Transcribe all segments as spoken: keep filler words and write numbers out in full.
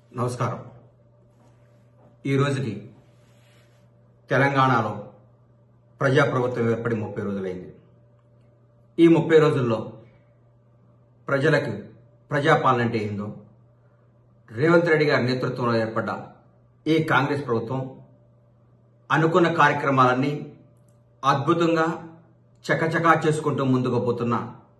నమస్కారం. ఈ రోజుకి తెలంగాణలో ప్రజాప్రభుత్వం ఏర్పడి ముప్పై రోజులైంది. ఈ ముప్పై రోజుల్లో ప్రజలకు ప్రజాపాలన అంటే ఏందో, రేవంత్ రెడ్డి గారి నేతృత్వంలో ఏర్పడ్డ ఈ కాంగ్రెస్ ప్రభుత్వం అనుకున్న కార్యక్రమాలన్నీ అద్భుతంగా చకచకా చేసుకుంటూ ముందుకు పోతున్న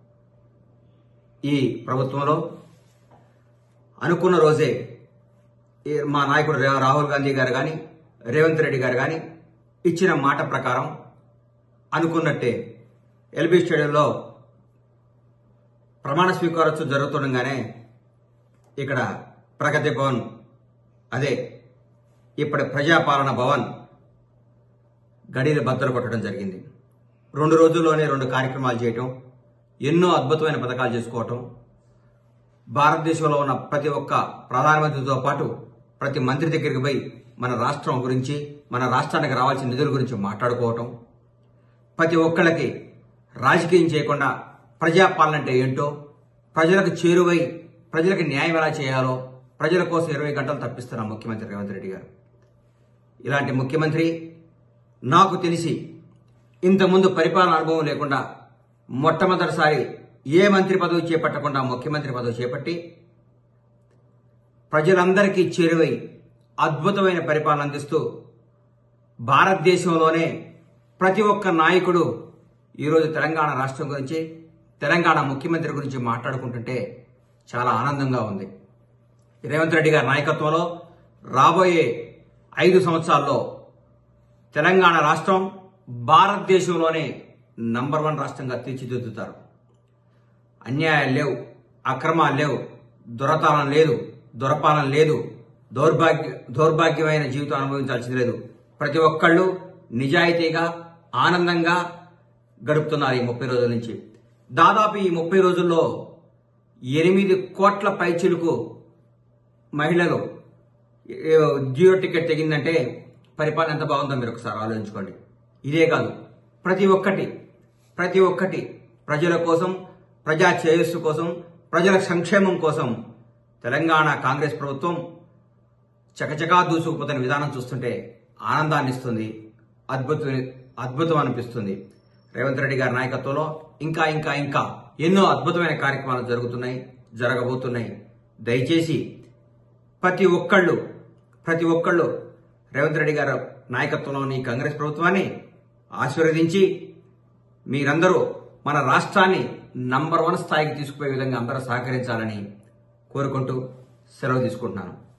ఈ ప్రభుత్వంలో అనుకున్న రోజే మా నాయకుడు రాహుల్ గాంధీ గారు కానీ రేవంత్ రెడ్డి గారు కానీ ఇచ్చిన మాట ప్రకారం అనుకున్నట్టే ఎల్బీ స్టేడియంలో ప్రమాణ స్వీకారోత్సవం జరుగుతుండగానే ఇక్కడ ప్రగతి భవన్, అదే ఇప్పటి ప్రజాపాలన భవన్ గడిని బద్దలు కొట్టడం జరిగింది. రెండు రోజుల్లోనే రెండు కార్యక్రమాలు చేయటం, ఎన్నో అద్భుతమైన పథకాలు చేసుకోవటం, భారతదేశంలో ఉన్న ప్రతి ఒక్క ప్రధానమంత్రితో పాటు ప్రతి మంత్రి దగ్గరికి పోయి మన రాష్ట్రం గురించి, మన రాష్ట్రానికి రావాల్సిన నిధుల గురించి మాట్లాడుకోవటం, ప్రతి ఒక్కళ్ళకి రాజకీయం చేయకుండా ప్రజాపాలన అంటే ఏంటో, ప్రజలకు చేరువై ప్రజలకు న్యాయం ఎలా చేయాలో ప్రజల కోసం ఇరవై గంటలు తప్పిస్తున్న ముఖ్యమంత్రి రేవంత్ రెడ్డి గారు. ఇలాంటి ముఖ్యమంత్రి నాకు తెలిసి ఇంతకుముందు పరిపాలన అనుభవం లేకుండా మొట్టమొదటిసారి ఏ మంత్రి పదవి చేపట్టకుండా ముఖ్యమంత్రి పదవి చేపట్టి ప్రజలందరికీ చేరువై అద్భుతమైన పరిపాలన అందిస్తూ భారతదేశంలోనే ప్రతి ఒక్క నాయకుడు ఈరోజు తెలంగాణ రాష్ట్రం గురించి, తెలంగాణ ముఖ్యమంత్రి గురించి మాట్లాడుకుంటుంటే చాలా ఆనందంగా ఉంది. రేవంత్ రెడ్డి గారి నాయకత్వంలో రాబోయే ఐదు సంవత్సరాల్లో తెలంగాణ రాష్ట్రం భారతదేశంలోనే నంబర్ వన్ రాష్ట్రంగా తీర్చిదిద్దుతారు. అన్యాయాలు లేవు, అక్రమాలు లేవు, దురపాలన లేదు, దురపాలన లేదు, దౌర్భాగ్య దౌర్భాగ్యమైన జీవితం అనుభవించాల్సింది లేదు. ప్రతి ఒక్కళ్ళు నిజాయితీగా ఆనందంగా గడుపుతున్నారు ఈ ముప్పై రోజుల నుంచి. దాదాపు ఈ ముప్పై రోజుల్లో ఎనిమిది కోట్ల పైచిలుకు మహిళలు జియో టికెట్ తెగిందంటే పరిపాలన ఎంత బాగుందో మీరు ఒకసారి ఆలోచించుకోండి. ఇదే కాదు, ప్రతి ఒక్కటి ప్రతి ఒక్కటి ప్రజల కోసం, ప్రజా శ్రేయస్సు కోసం, ప్రజల సంక్షేమం కోసం తెలంగాణ కాంగ్రెస్ ప్రభుత్వం చకచకా దూసుకుపోతున్న విధానం చూస్తుంటే ఆనందాన్ని ఇస్తుంది, అద్భుత అద్భుతం అనిపిస్తుంది. రేవంత్ రెడ్డి గారి నాయకత్వంలో ఇంకా ఇంకా ఇంకా ఎన్నో అద్భుతమైన కార్యక్రమాలు జరుగుతున్నాయి, జరగబోతున్నాయి. దయచేసి ప్రతి ఒక్కళ్ళు ప్రతి ఒక్కళ్ళు రేవంత్ రెడ్డి గారి నాయకత్వంలోని కాంగ్రెస్ ప్రభుత్వాన్ని ఆశీర్వదించి మీరందరూ మన రాష్ట్రాన్ని నంబర్ వన్ స్థాయికి తీసుకుపోయే విధంగా అందరూ సహకరించాలని కోరుకుంటూ సెలవు తీసుకుంటున్నాను.